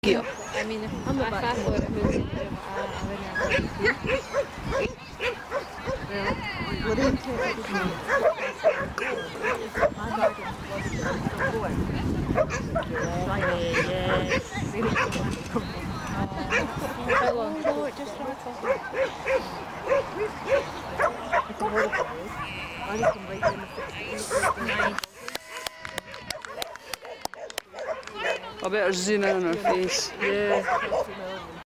Yeah. I mean, if I fast forward it, who's in there? What did you say? How long? No, it just started talking. It's a horrible news. I just come right in the 16th. I better zoom in on her face. Yeah.